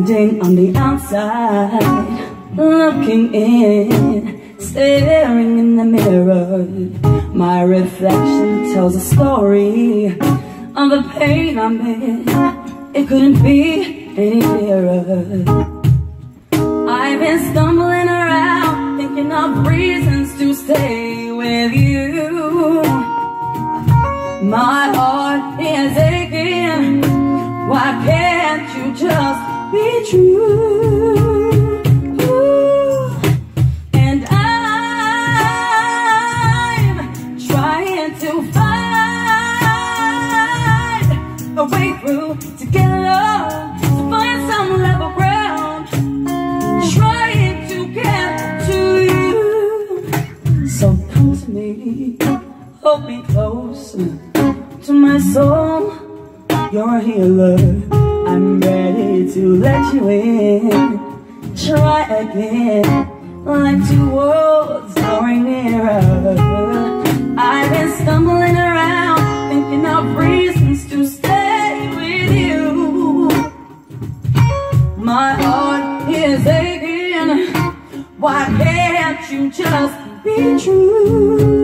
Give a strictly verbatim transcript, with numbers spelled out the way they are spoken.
Standing on the outside, looking in, staring in the mirror. My reflection tells a story of the pain I'm in. It couldn't be any clearer. I've been stumbling around, thinking of reasons to stay with you. My heart is aching. Why can't you just be true? Ooh. And I'm trying to find a way through to get along, to find some level ground, trying to get to you. So come to me, hold me close to my soul. You're a healer, I'm ready to let you in. Try again, like two worlds growing nearer. I've been stumbling around, thinking of reasons to stay with you. My heart is aching. Why can't you just be true?